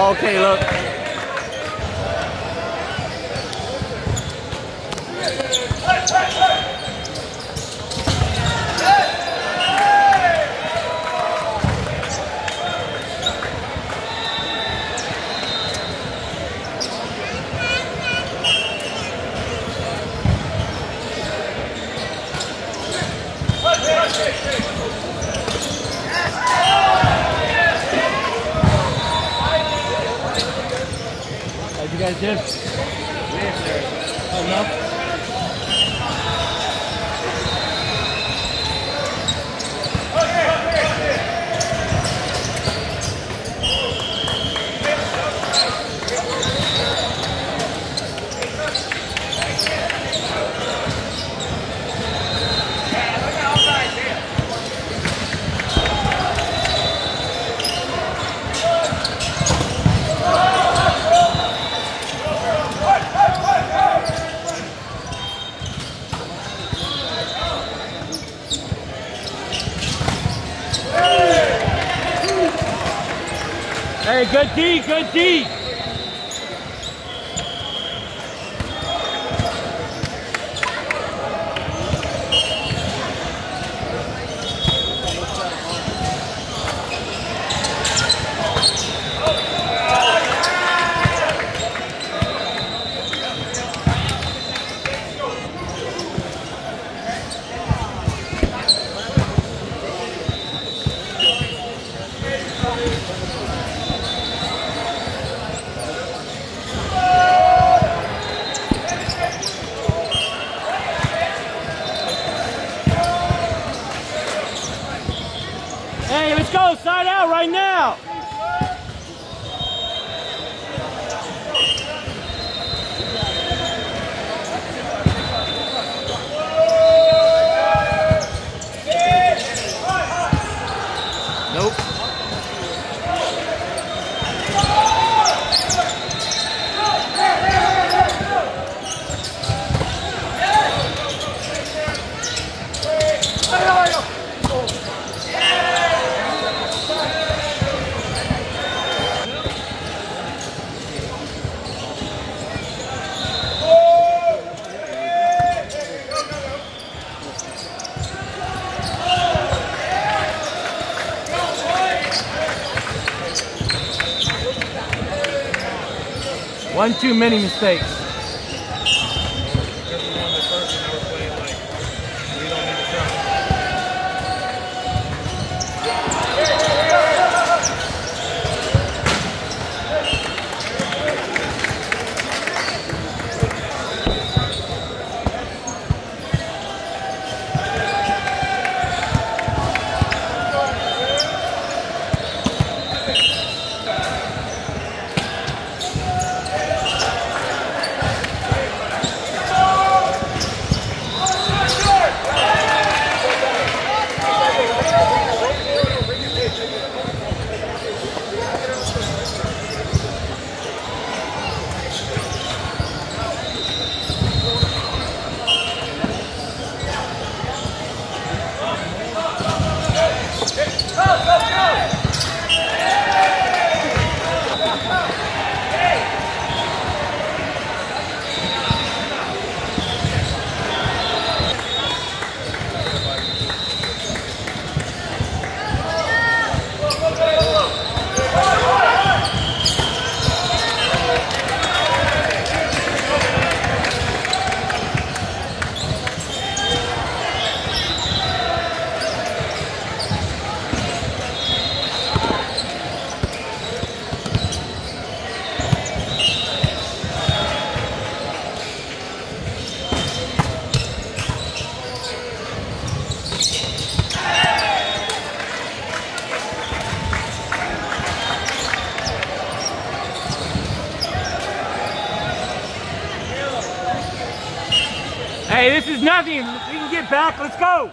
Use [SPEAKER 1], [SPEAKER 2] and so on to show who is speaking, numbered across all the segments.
[SPEAKER 1] Oh, okay, look. How'd you guys do? Yes, sir. Oh, no? Hey, good D, good D. Hey, let's go, side out right now. Nope. One too many mistakes. Hey, this is nothing. We can get back. Let's go.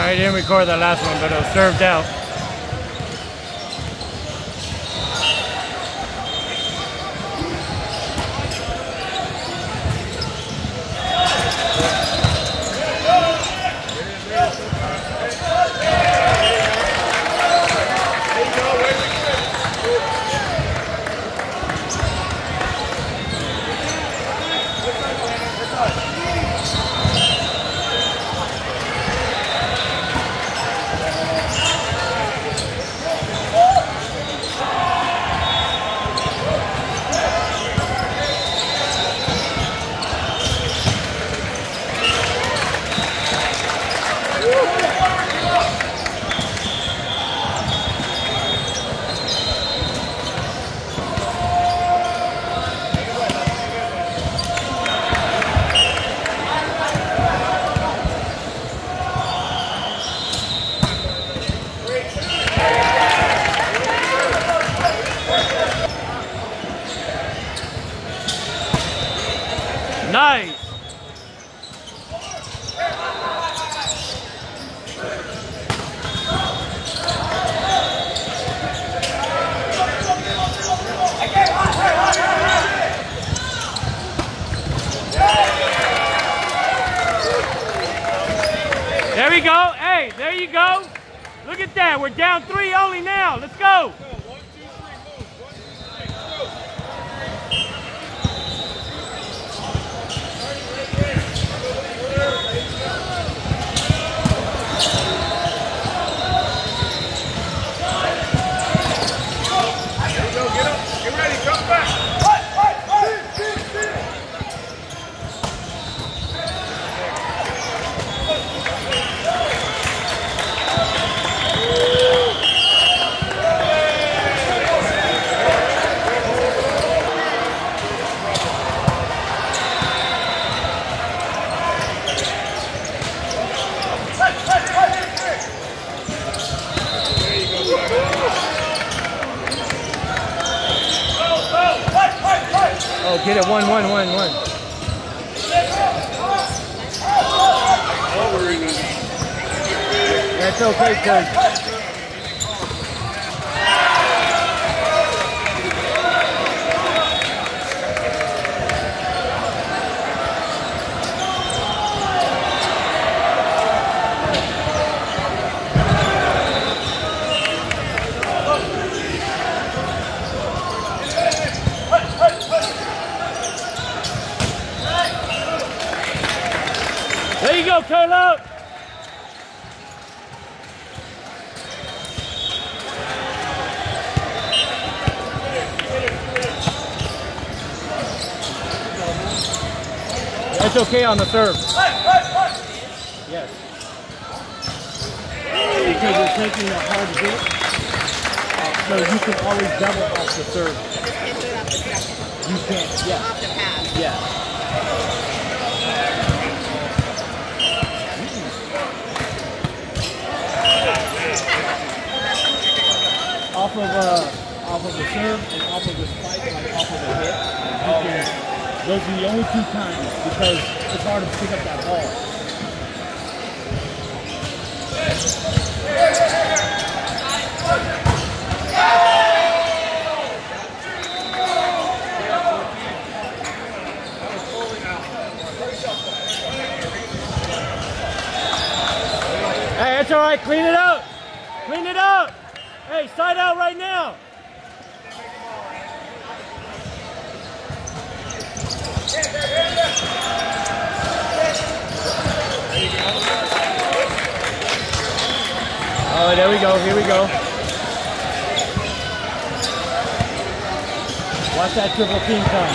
[SPEAKER 1] I didn't record that last one, but it was served out. Nice. There we go. Hey, there you go. Look at that. We're down 3 only now. Let's go. Oh, get it, 1-1-1-1. That's okay, Coach. There you go, Carlo. That's okay on the serve. Yes. Because you're taking a hard hit, so you can always double off the serve. You can, yeah.
[SPEAKER 2] Off the pad.
[SPEAKER 1] Yeah. Off of the serve and off of the spike, like off of the hit. Those are the only 2 times because it's hard to pick up that ball. Hey, that's all right. Clean it up. Clean it up. Hey, side out right now. Oh, there we go. Here we go. Watch that triple team come.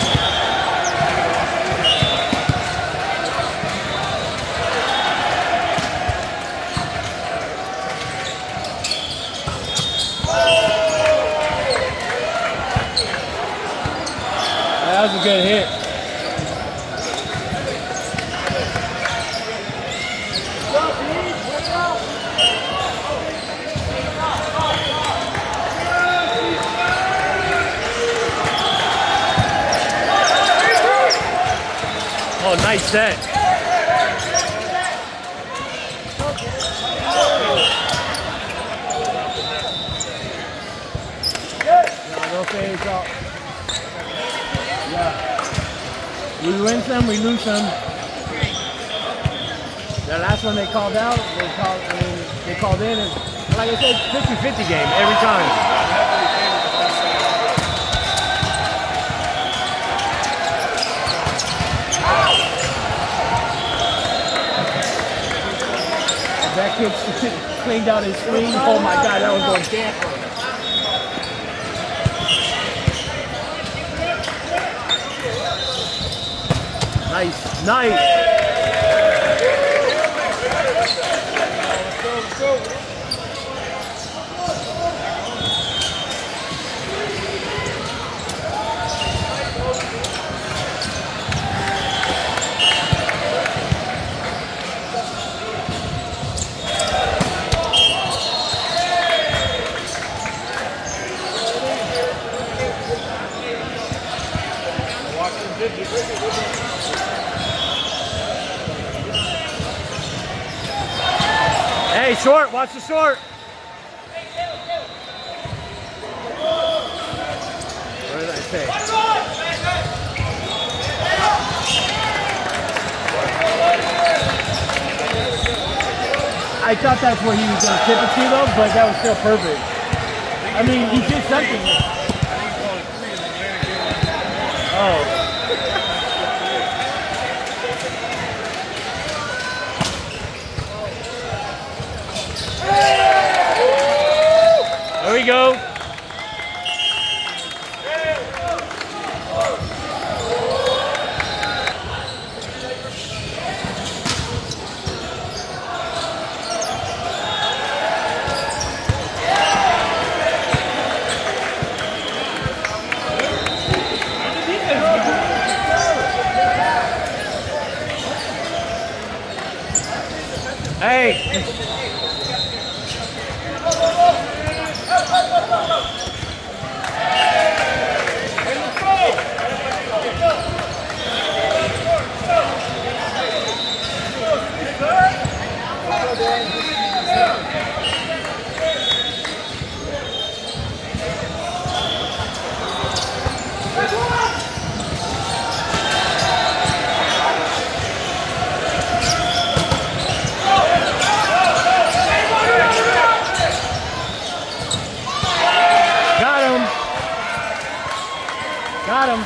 [SPEAKER 1] That was a good hit. Oh, nice set. We win some, we lose some. The last one they called out, they called in, and like I said, 50-50 game every time. That kid cleaned out his swing. Oh my God, that was going camper. Nice, nice. Hey, short, watch the short. What did I say? I thought that's where he was going to tip it to though, but that was still perfect. I mean, he did something. Oh. There we go. Hey. Got him.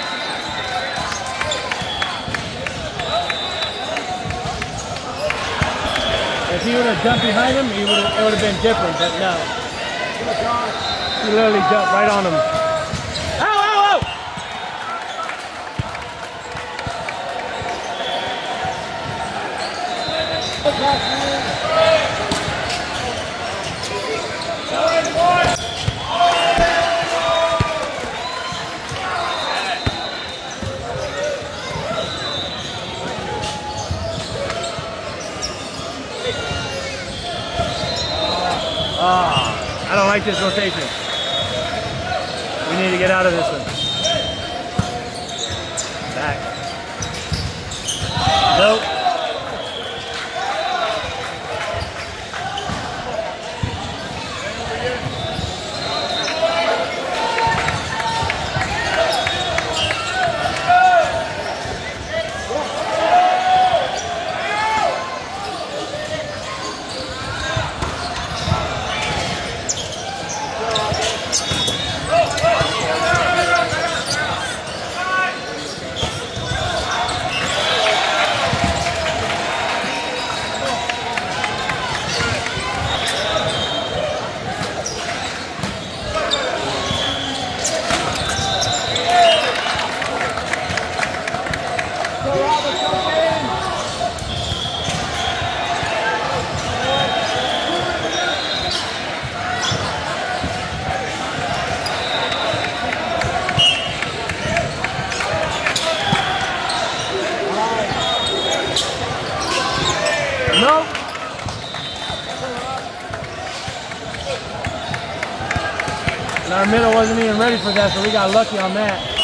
[SPEAKER 1] If he would have jumped behind him, it would have been different, but no. He literally jumped right on him. Ow, ow, ow! I don't like this rotation. We need to get out of this one. Back. Nope. Nope. And our middle wasn't even ready for that, so we got lucky on that.